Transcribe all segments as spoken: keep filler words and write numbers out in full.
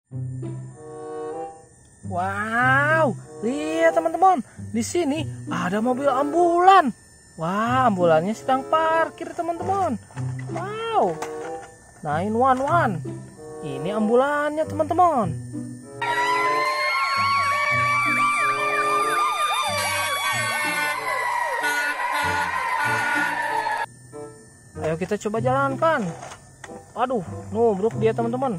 Wow, lihat teman-teman, di sini ada mobil ambulan. Wah, ambulannya sedang parkir teman-teman. Wow, nine one one. Ini ambulannya teman-teman. Ayo kita coba jalankan. Waduh, nubruk dia teman-teman.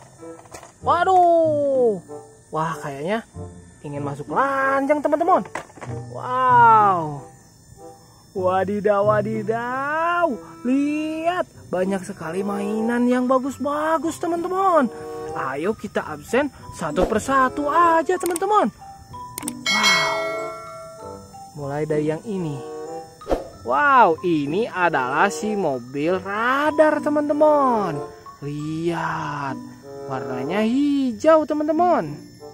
Waduh. Wah, kayaknya ingin masuk lanjang teman-teman. Wow. Wadidaw, wadidaw. Lihat, banyak sekali mainan yang bagus-bagus teman-teman. Ayo kita absen satu persatu aja teman-teman. Wow. Mulai dari yang ini. Wow, ini adalah si mobil radar teman-teman. Lihat, warnanya hijau teman-teman.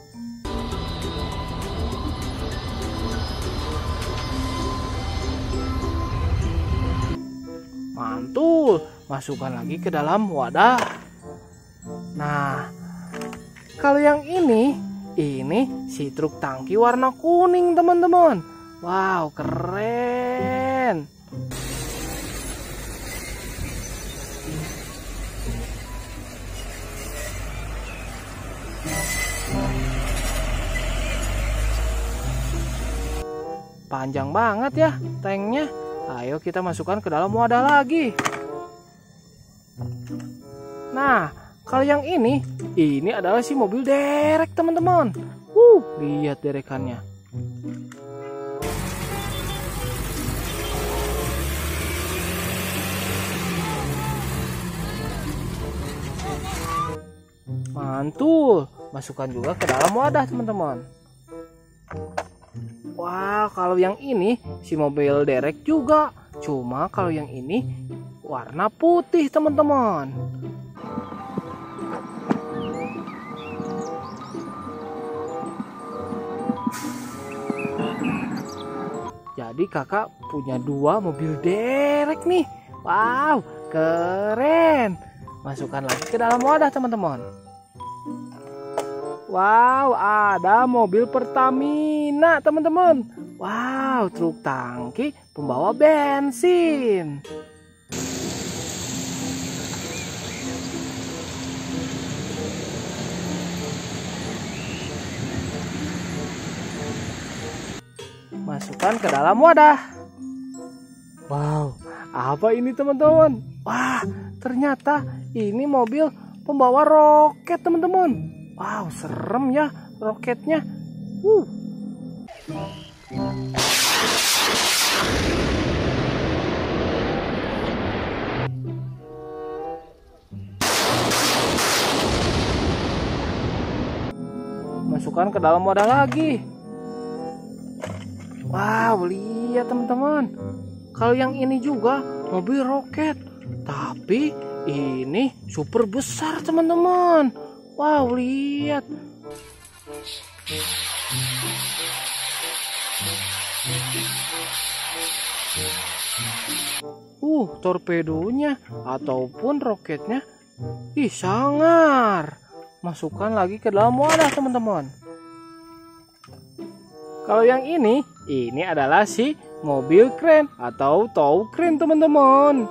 Mantul, masukkan lagi ke dalam wadah. Nah, kalau yang ini, ini si truk tangki warna kuning teman-teman. Wow, keren. Panjang banget ya tanknya. Ayo kita masukkan ke dalam wadah lagi. Nah, kalau yang ini, ini adalah si mobil derek teman-teman. Uh, lihat derekannya. Mantul, masukkan juga ke dalam wadah teman-teman. Wah, kalau yang ini si mobil derek juga. Cuma kalau yang ini warna putih teman-teman. Jadi kakak punya dua mobil derek nih. Wow, keren. Masukkan lagi ke dalam wadah teman-teman. Wow, ada mobil Pertamina teman-teman. Wow, truk tangki pembawa bensin. Masukkan ke dalam wadah. Wow, apa ini teman-teman? Wah, ternyata ini mobil pembawa roket teman-teman. Wow, serem ya roketnya. Uh. Masukkan ke dalam wadah lagi. Wow, lihat teman-teman. Kalau yang ini juga mobil roket, tapi ini super besar teman-teman. Wow, lihat. Uh, torpedonya ataupun roketnya. Ih, sangar. Masukkan lagi ke dalam wadah, teman-teman. Kalau yang ini, ini adalah si mobil kren atau tow crane, teman-teman.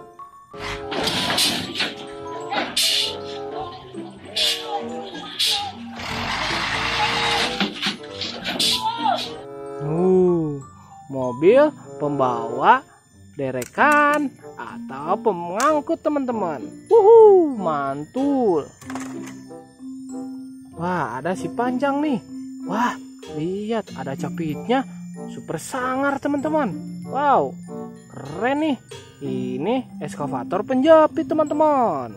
Uh, mobil pembawa derekan atau pengangkut, teman-teman. Wuhu, mantul. Wah, ada si panjang nih. Wah, lihat ada capitnya. Super sangar, teman-teman. Wow, keren nih. Ini eskavator penjepit, teman-teman.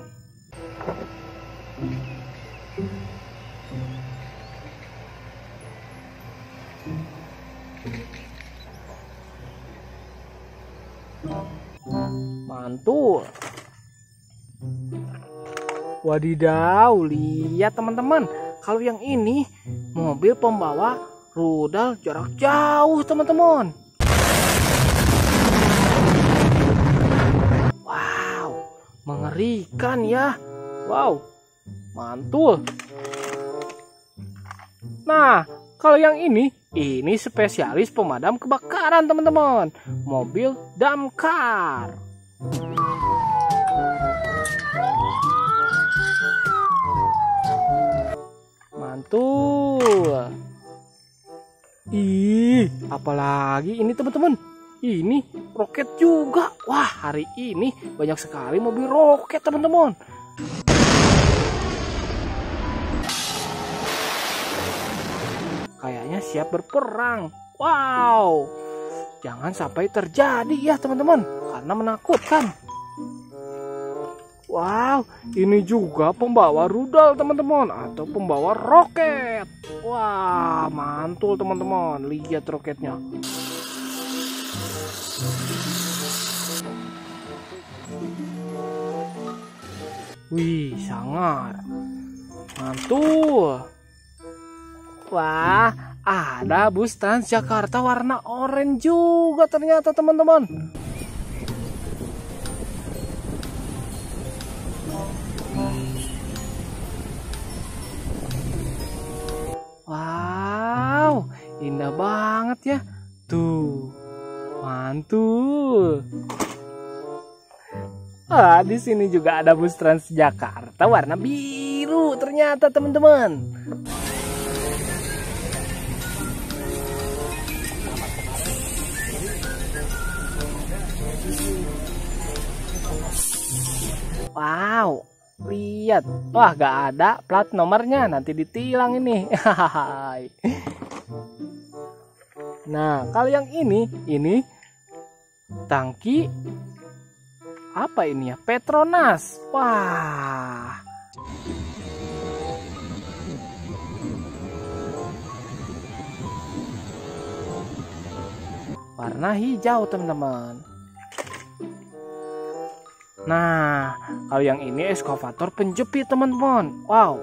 Mantul. Wadidaw, lihat teman-teman. Kalau yang ini mobil pembawa rudal jarak jauh, teman-teman. Wow, mengerikan ya. Wow, mantul. Nah, kalau yang ini, ini spesialis pemadam kebakaran teman-teman. Mobil damkar. Mantul. Ih, apalagi ini teman-teman. Ini roket juga. Wah, hari ini banyak sekali mobil roket teman-teman. Kayaknya siap berperang. Wow, jangan sampai terjadi ya teman-teman, karena menakutkan. Wow, ini juga pembawa rudal teman-teman, atau pembawa roket. Wah, mantul teman-teman, lihat roketnya. Wih, sangat mantul. Wah, ada bus Transjakarta warna oranye juga ternyata teman-teman. Wow, indah banget ya. Tuh, mantul. Ah, di sini juga ada bus Transjakarta warna biru ternyata teman-teman. Wow, lihat. Wah, gak ada plat nomornya, nanti ditilang ini. Nah, kalau yang ini, ini tangki apa ini ya? Petronas. Wah. Warna hijau, teman-teman. Nah, kalau yang ini eskavator penjepit, teman-teman. Wow.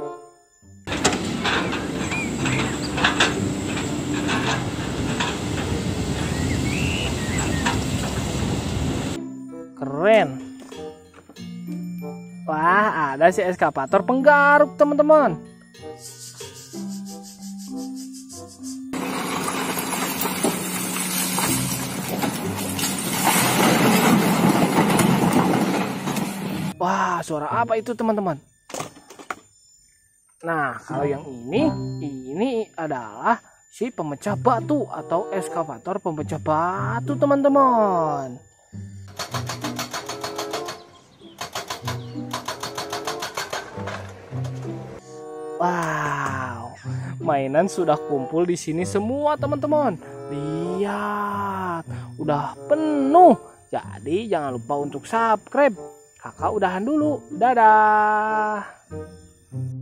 Keren. Wah, ada si eskavator penggaruk, teman-teman. Wah, suara apa itu teman-teman? Nah, kalau yang ini, ini adalah si pemecah batu atau eskavator pemecah batu teman-teman. Wow, mainan sudah kumpul di sini semua teman-teman. Lihat, udah penuh. Jadi jangan lupa untuk subscribe. Kakak udahan dulu. Dadah.